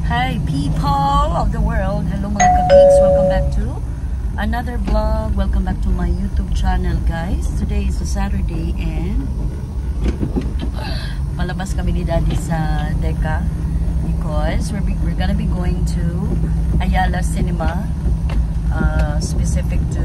Hi people of the world, hello mga kabigs, welcome back to another vlog, welcome back to my YouTube channel guys. Today is a Saturday and palabas kami ni Daddy sa Deca because we're gonna be going to Ayala Cinema, specific to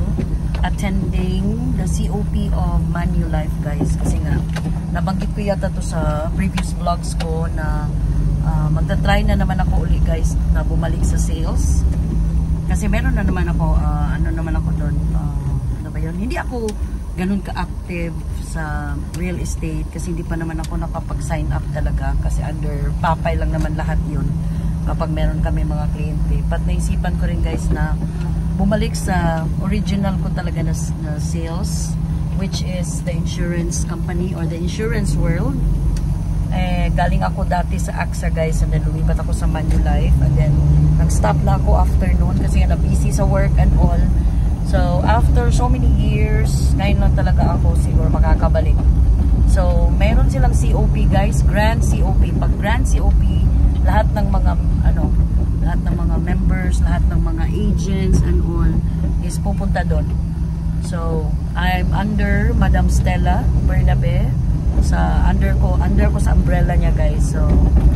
attending the COP of Manulife guys, kasi nga nabanggit ko yata to sa previous vlogs ko na magta-try na naman ako uli guys na bumalik sa sales kasi meron na naman ako ano naman ako doon, ano ba yun, hindi ako ganun ka-active sa real estate kasi hindi pa naman ako nakapag-sign up talaga kasi under papay lang naman lahat yun kapag meron kami mga kliyente. But naisipan ko rin guys na bumalik sa original ko talaga na sales, which is the insurance company or the insurance world. Galing ako dati sa AXA guys and then lumipat ako sa Manulife and then nag-stop na ako after noon kasi nga na-busy sa work and all. So after so many years, ngayon lang talaga ako siguro makakabalik. So meron silang COP guys, Grand COP. Pag Grand COP, lahat ng mga lahat ng mga members, lahat ng mga agents and all is pupunta doon. So I'm under Madam Stella Bernabe, sa under ko sa umbrella niya guys. So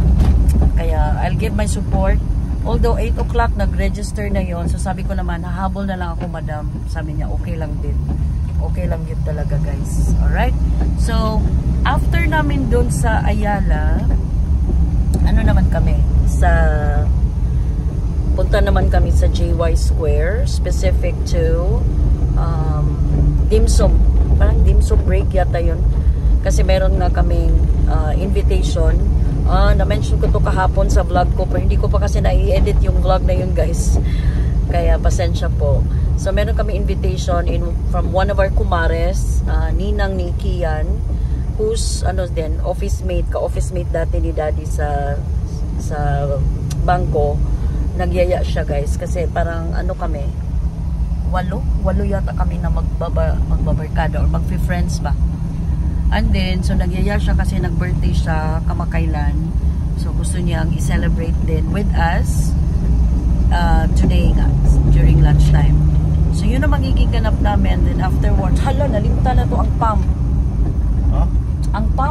kaya I'll give my support, although 8 o'clock nag-register na yon. So sabi ko naman hahabol na lang ako madam, sabi niya okay lang din, okay lang yun talaga guys. Alright, so after namin doon sa Ayala, ano naman kami sa punta naman kami sa JY Square, specific to dimsum, parang dimsum break yata yun kasi meron nga kaming invitation. Na-mention ko to kahapon sa vlog ko pero hindi ko pa kasi na-i-edit yung vlog na yun guys, kaya pasensya po. So meron kami invitation from one of our kumares, ninang ni Kian, who's din office mate dati ni Daddy sa bangko. Nagyaya siya guys kasi parang kami walo yata kami na magbabarkada or magfi-friends ba. And then, so nagyaya siya kasi nag-birthday siya kamakailan. So gusto niyang i-celebrate din with us today nga, during lunchtime. So yun ang magiging ganap namin. Then afterwards, hala, nalimutan na to ang pump. Huh? Ang pump.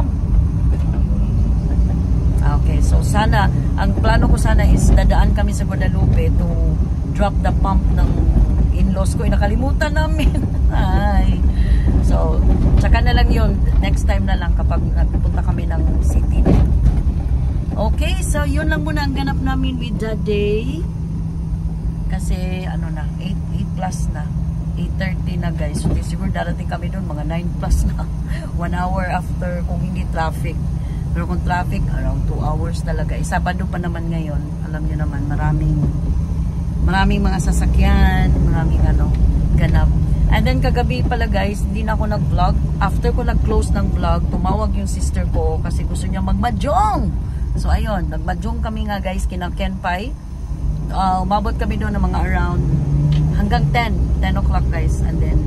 Okay, so sana, ang plano ko sana is dadaan kami sa Guadalupe to drop the pump ng in-laws ko. Nakalimutan namin. Ay. So, tsaka na lang yun. Next time na lang kapag nagpunta kami ng city. Okay, so yun lang muna ang ganap namin with the day. Kasi, 8 plus na. 8:30 na guys. So, siguro darating kami doon mga 9 plus na. 1 hour after kung hindi traffic. Pero kung traffic, around 2 hours talaga. Sabado pa naman ngayon. Alam nyo naman, maraming mga sasakyan, maraming ganap. And then kagabi pala guys, hindi na ako nag-vlog. After ko nag-close ng vlog, tumawag yung sister ko kasi gusto niya magmajong. So ayun, nagmajong kami nga guys kina Kenpai. Umabot kami doon ng mga around hanggang 10 o'clock guys. And then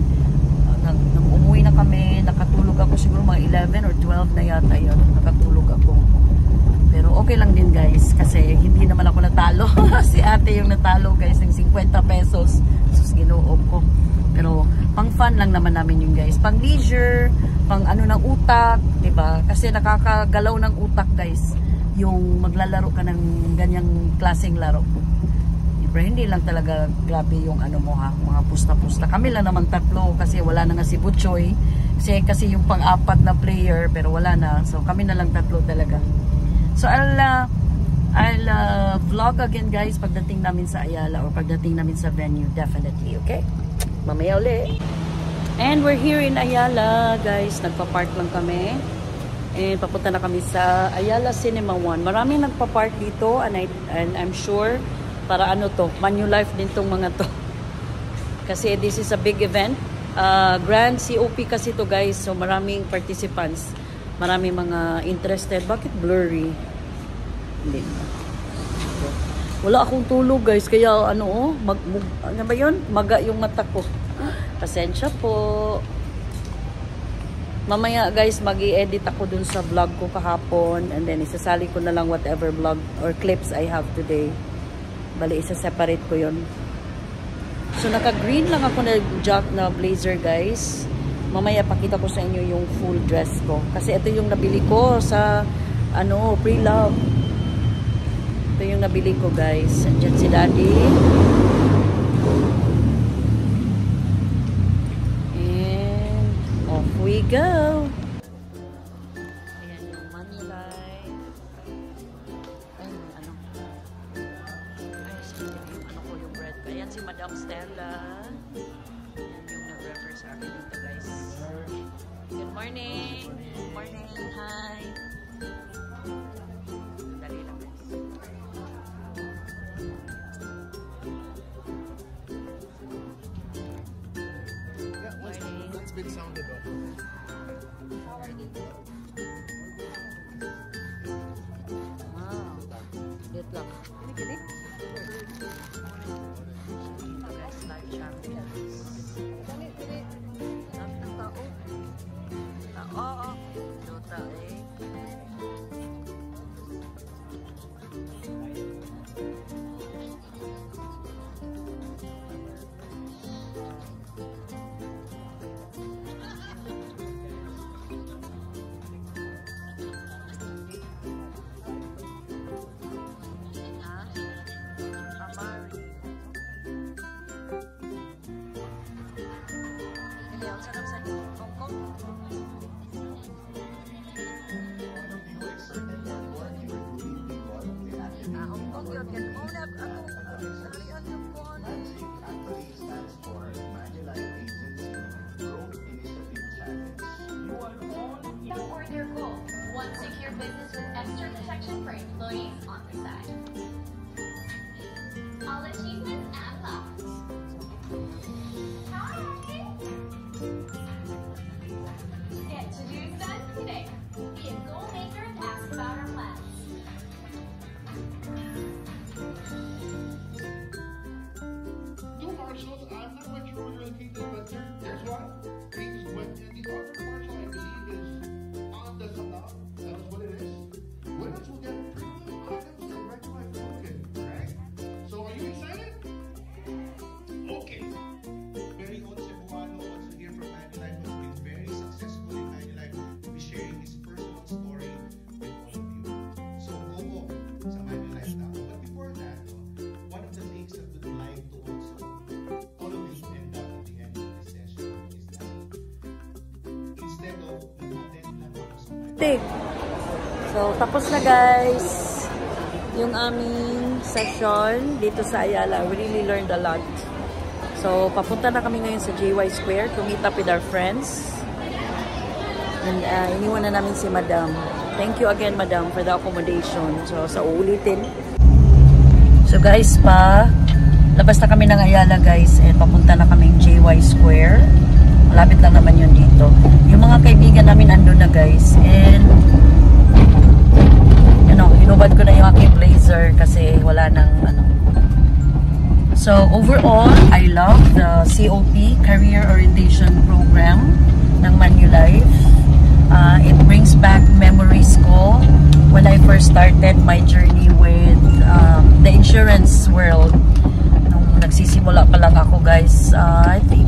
umuwi na kami, nakatulog ako siguro mga 11 or 12 na yata yun. Nakatulog ako. Pero okay lang din guys kasi hindi naman ako natalo. Si ate yung natalo guys ng 50 pesos. Sus, ginoob ko. Pero pang fun lang naman namin yung guys. Pang leisure, pang ng utak, 'di ba? Kasi nakakagalaw ng utak guys yung maglalaro ka ng ganyang klaseng laro. Pero hindi lang talaga grabe yung mga pusta-pusta. Kami lang naman tatlo kasi wala na nga si Butchoy. Kasi yung pang-apat na player pero wala na. So kami na lang tatlo talaga. So I'll vlog again guys pagdating namin sa Ayala or pagdating namin sa venue, definitely, okay? Mamaya ulit. And we're here in Ayala guys, nagpa-park lang kami and papunta na kami sa Ayala Cinema 1. Maraming nagpa-park dito and I'm sure para Manulife din tong mga to kasi this is a big event, Grand COP kasi to guys, so maraming participants, maraming mga interested. Bakit blurry? Hindi. Wala akong tulog guys, kaya ano ba yun? Maga yung mata ko. Pasensya po. Mamaya guys, mag-i-edit ako dun sa vlog ko kahapon. And then, isasali ko na lang whatever vlog or clips I have today. Bali, isa-separate ko yun. So, naka-green lang ako na jack na blazer guys. Mamaya, pakita ko sa inyo yung full dress ko. Kasi ito yung nabili ko sa, pre-love. Ito yung nabili ko guys. Andyan si Daddy. We go. Ayan yung Manulife. Ay, yung bread. Ayan si Madam Stella. Ayan yung nag-refer sa akin dito guys. Good morning. Good morning. Hi. Dali lang guys. That's been sounded off. Wow. Lit lang. Kini-kini. Ito guys, live champions. Dami ng tao. Oo. Dota eh. One secure business with extra protection for employees on the side. All achievements and locked. Hi! Get to do done today. Be a goal maker and ask about our plans. New commercials. I'm not quite sure where you're located, but there's one. Things when the other commercial, I believe, is on the salon. That is what it is. Women's will get premium items direct to my token, right? So are you excited? Okay. Very old Cebuano also here from Manulife who's been very successful in Manulife. We'll be sharing his personal story with all of you. So go sa Manulife now. But before that, one of the things that we'd like to also always end up at the end of this session is that instead of nag-attend lang ako sa Manulife, So, tapos na guys yung aming session dito sa Ayala. We really learned a lot. So, papunta na kami ngayon sa JY Square to meet up with our friends. And iniwan na namin si Madam. Thank you again, Madam, for the accommodation. So, sa uulitin. So, guys, labas na kami ng Ayala, guys. And papunta na kaming JY Square. Malapit lang naman yun dito. Yung mga kaibigan namin andun na, guys. And hinubad ko na yung aking blazer kasi wala nang So overall, I love the COP, Career Orientation Program ng Manulife. It brings back memories ko when I first started my journey with the insurance world. Nung nagsisimula pa lang ako guys, I think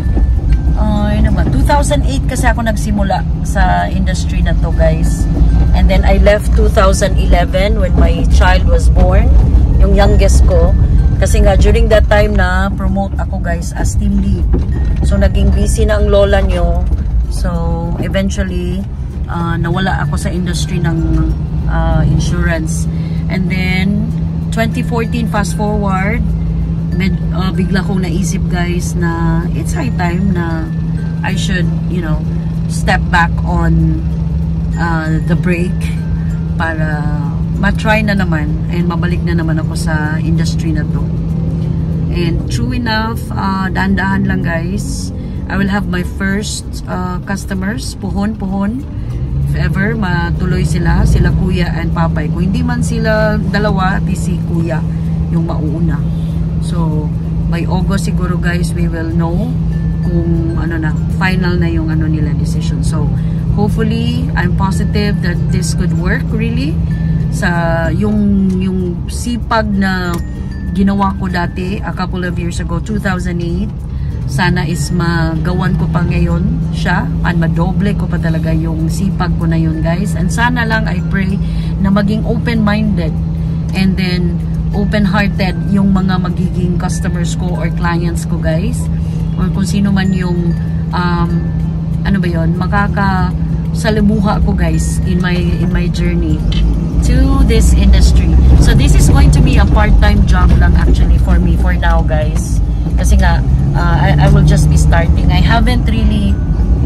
2008 kasi ako nagsimula sa industry na to guys. And then I left 2011 when my child was born, yung youngest ko. Kasi nga during that time na promote ako guys as team lead. So naging busy na ang lola nyo. So eventually nawala ako sa industry ng insurance. And then 2014 fast forward, bigla kong naisip guys na it's high time na I should, step back on the break para ma-try na naman and mabalik na naman ako sa industry na to. And true enough, dahan-dahan lang guys, I will have my first customers, puhon. If ever matuloy sila Kuya and Papay. Kung hindi man sila dalawa, si Kuya yung mauuna. So by August siguro guys, we will know kung ano na, final na yung ano nila decision. So, hopefully, I'm positive that this could work really. Sa yung sipag na ginawa ko dati a couple of years ago, 2008, sana is magawan ko pa ngayon siya and madoble ko pa talaga yung sipag ko na yun, guys. And sana lang, I pray na maging open-minded and then open-hearted yung mga magiging customers ko or clients ko, guys, or kung sino man yung ano ba yun, makakasalimuha ko, guys, in my journey to this industry. So this is going to be a part-time job lang actually for me for now, guys, kasi nga I will just be starting. I haven't really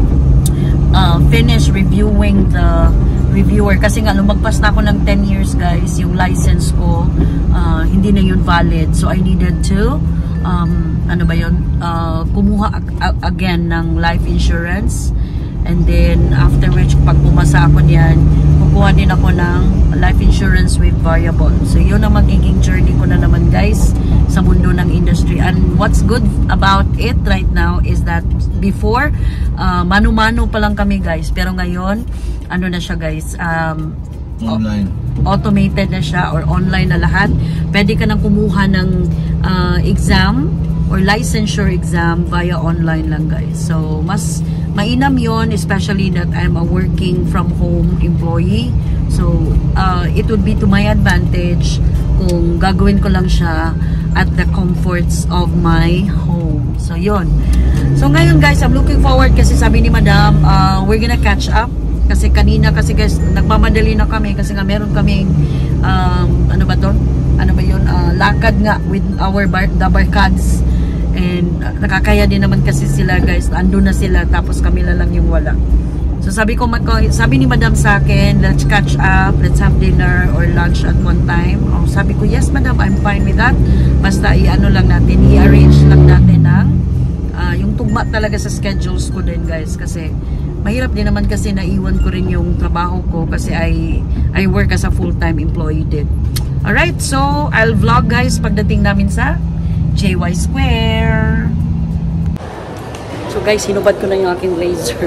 finished reviewing the reviewer kasi nga lumagpas na ako ng 10 years, guys. Yung license ko hindi na yun valid, so I needed to ano ba yun, kumuha again ng life insurance, and then after which pag pumasa ako niyan, kukuha din ako ng life insurance with variable. So yun ang magiging journey ko na naman, guys, sa mundo ng industry. And what's good about it right now is that before mano-mano pa lang kami, guys, pero ngayon ano na siya, guys, online, automated na siya or online na lahat. Pwede ka nang kumuha ng exam or licensure exam via online lang, guys. So mas mainam yon, especially that I'm a working from home employee. So it would be to my advantage kung gagawin ko lang siya at the comforts of my home. So yon. So ngayon, guys, I'm looking forward kasi sabi ni Madam, we're gonna catch up. Kasi kanina, kasi guys, nagmamadali na kami kasi nga meron kaming ano ba to? Ano ba yun? Lakad nga with our the barkads. And nakakaya din naman kasi sila, guys. Andun na sila, tapos kami na lang yung wala. So sabi ni Madam sa akin, let's catch up, let's have dinner or lunch at one time. Oh, sabi ko, yes Madam, I'm fine with that. Basta i-ano lang natin, i-arrange lang natin ng yung tugma talaga sa schedules ko din, guys. Kasi mahirap din naman kasi naiwan ko rin yung trabaho ko kasi I work as a full-time employee din. Alright, so I'll vlog, guys, pagdating namin sa JY Square. So guys, hinubad ko na yung aking blazer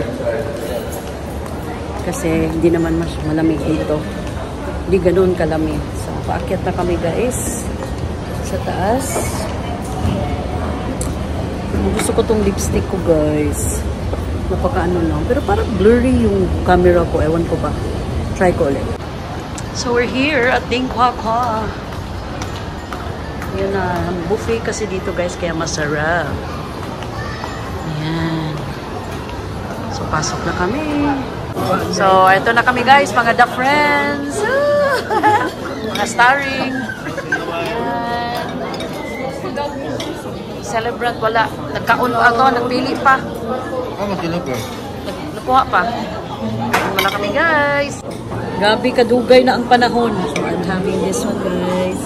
kasi hindi naman mas malamig dito, hindi ganoon kalamig. So paakyat na kami, guys, sa taas. Gusto ko tong lipstick ko, guys, napaka-ano lang, pero parang blurry yung camera ko, ewan ko ba, try ko ulit. So we're here at Ding Kwa Kwa. Yun na, buffet kasi dito, guys, kaya masarap. Ayan. So pasok na kami. So ito na kami, guys, mga The Friends. Mga starring. Ayan. Celebrant, wala. Nagkaon pa ako, nagpili pa. Nakuha pa. Wala kami, guys. Gabi, kadugay na ang panahon. So I'm having this one, guys.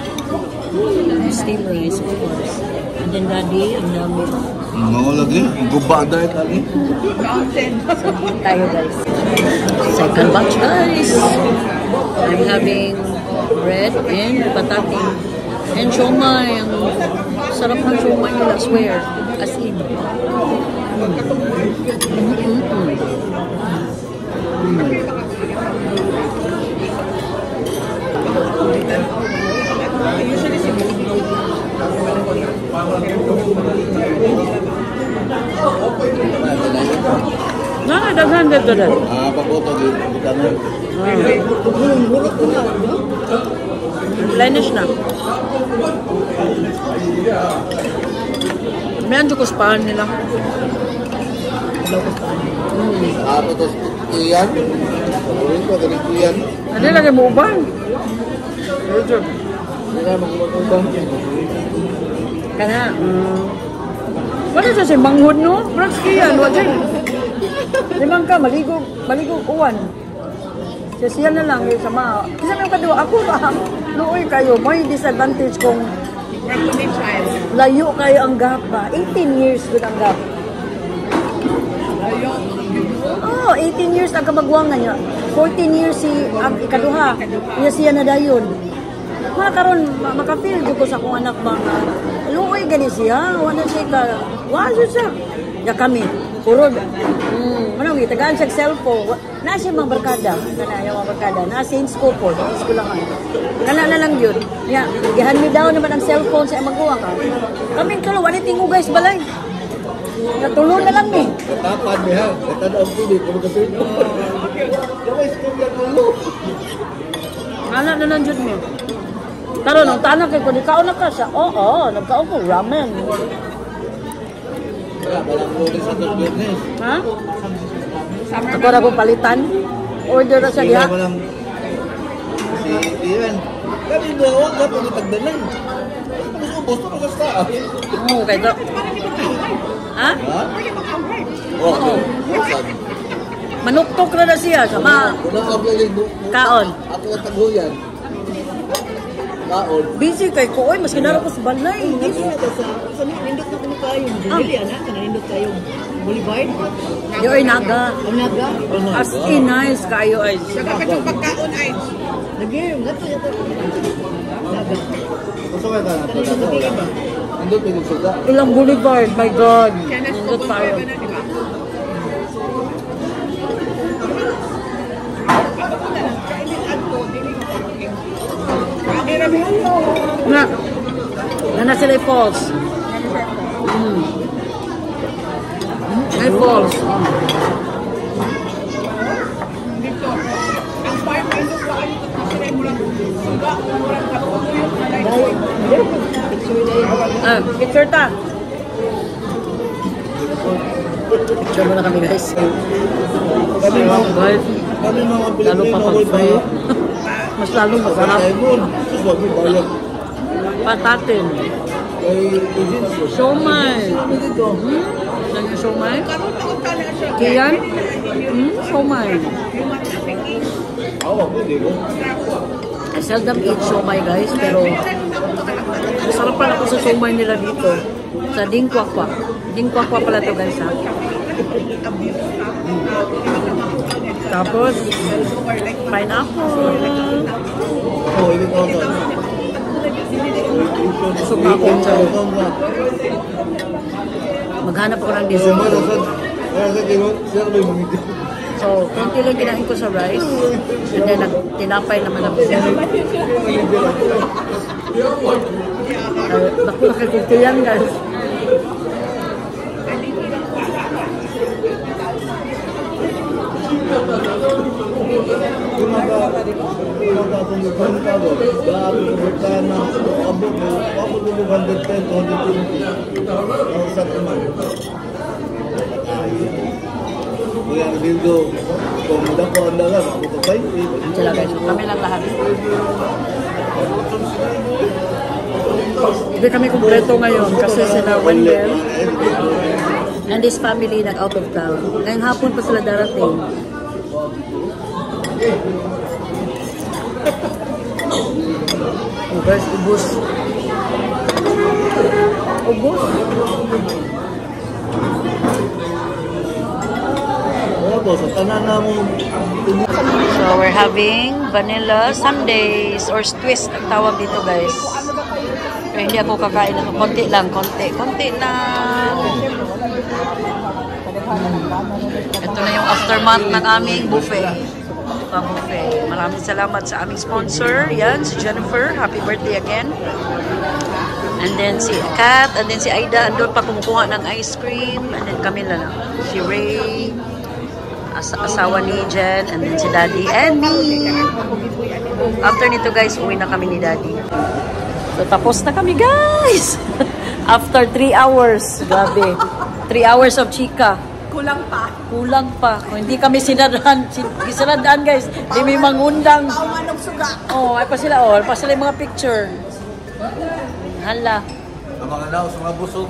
Steam rice, of course. And then Daddy, ang dami. mga lagi, guba dahil lagi. So tayo, guys. Second batch, guys. I'm having bread and patati. And siomay. Ang sarap ng siomay nila, I swear. As in. Nah, daghan dito dad. Pagoto di kanan. Lenish na. Meron ko spahan nila. Tapos iyan. Ulit ko dali iyan. Ano lagi mo ubang? Roger. Wala magubang. Kana, wala sa simanghod, no? Prax kiyan, wala. Limang ka, maligo uwan. Siya na lang, yung sama. Kasi may kadua, ako ba? Nooy kayo, may disadvantage kung layo kayo ang gap ba? 18 years good ang gap. Oh, 18 years ang kabagwang na niya. 14 years si ang ikaduha. Siya na dayon. Mga karon makafeel ko sa akong anak ba nga luoy gani siya, wala siya ka. Wala siya. Ya kami. Puro, manong itagaan siya cellphone. Nasa mga barkada. Kana yung mga barkada. Nasa in school po. Skulahan. Kana na lang yun. Ya, gihan mi daw naman ang cellphone sa maguwa ka. Kaming tulo, wala tingo guys balay. Natulo na lang eh. Tapad niya. Katanaw ko dito. Puro kasi ito. Kawai istorya tulo. Ana na lang yun mo. Pero nung tanong kay ko, di kaon na ka siya. Oo, nagkaon ko ramen. Wala, walang lunes sa Biyernes. Ha? Ako na ko palitan. Order na siya diha. Walang si Ian. Kami mo, huwag na pag itagdanan. Mas ubos na sa akin. Oo, kaya ito. Ha? Ha? Oo. Manuktok na siya. Sama. Unang ablaling mo. Kaon. Ako ang taghuyan. Kaon. Busy kay ko. Oy, mas kinara ko sa balay. Sa nindot na kami kayo. Dili, anak. Nindot kayo. Boulevard. Di oy naga. Ang naga. As in nice kayo ay. Lagi, gato yato. Naga. Gusto ka na ito na wala. Nandun pinagsuga. Ilang boulevard, my God. Nindot tayo. Na sila yung falls. Ay falls. Picture ta. Picture muna kami guys. Kami mga Guys, lalo pa pag-free. Mas lalo masarap. Huwag mo bayad. Patatin. Kay Eugene. Siomay. Saan yung siomay? Kiyan? Siomay. Oo, pwede ko. I seldom eat siomay guys, pero masarap pala ako sa siomay nila dito. Sa Dingkwakwa. Dingkwakwa pala to guys ha. Tapos, pineapple. Oo, hindi ko ito. Suka ako siya. Maghanap ako ng dessert. Kaya sa kilo, siya may mamigay. So, konti lang kinain ko sa rice. And then, tinapay naman ako. Naku, nakikita yan guys. Sila guys, kami lang lahat. Hindi kami kumpleto ngayon kasi sila Wendell and his family nag out of town. Ngayong hapon pa sila darating. Oh guys, ubos. Ubos. So we're having vanilla sundaes or twist ang tawag dito guys. Pero hindi ako kakain ng konti lang, konti lang. Ito na yung aftermath ng aming buffet. Pa-buffet. Maraming salamat sa aming sponsor. Yan, si Jennifer. Happy birthday again. And then si Kat, and then si Aida. Andun pa kumukuha ng ice cream. And then kami lang. Si Ray, asawa ni Jen, and then si Daddy, and me. After nito guys, uwi na kami ni Daddy. So tapos na kami guys. After 3 hours. Grabe. 3 hours of chika. Kulang pa. Kulang pa. Kung hindi kami sinadaan guys. Hindi may mangundang. Manong suga. Oh, ay pa sila all. Pa sila yung mga picture. Hala. Ang mga naw sa mga busog.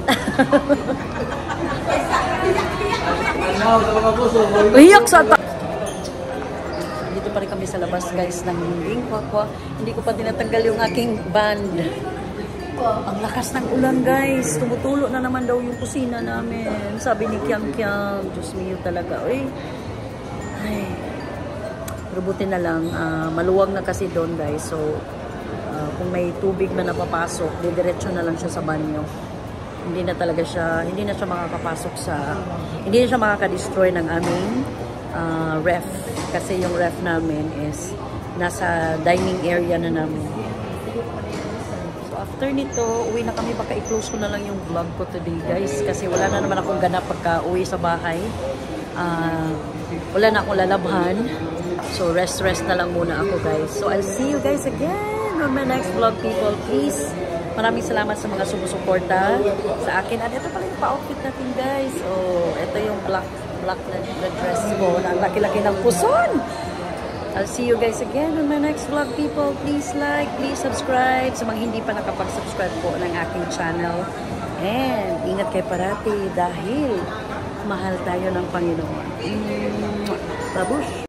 Naw sa mga busog. Uhiyak sa dito pa rin kami sa labas guys ng Dingkwakwa. Hindi ko pa tinatanggal yung aking band. Ang lakas ng ulan guys. Tumutulo na naman daw yung kusina namin. Sabi ni Kiam Kiam. Diyos mio talaga. Uy. Ay. Pero buti na lang. Maluwag na kasi doon guys. So, kung may tubig na napapasok, didiretso na lang siya sa banyo. hindi na siya makakapasok hindi na siya makaka-destroy ng aming ref. Kasi yung ref namin is nasa dining area na namin. So after nito, uwi na kami. Baka i-close ko na lang yung vlog ko today, guys. Kasi wala na naman akong ganap pagka uwi sa bahay. Wala na akong lalabhan. So rest na lang muna ako, guys. So I'll see you guys again on my next vlog, people. Please, maraming salamat sa mga sumusuporta sa akin. At ito pala yung pa-outfit natin, guys. So ito yung black na dress ko na ang laki-laki ng puson. I'll see you guys again on my next vlog, people. Please like, please subscribe sa mga hindi pa nakapag-subscribe po ng aking channel. And ingat kayo parati dahil mahal tayo ng Panginoon. Babush!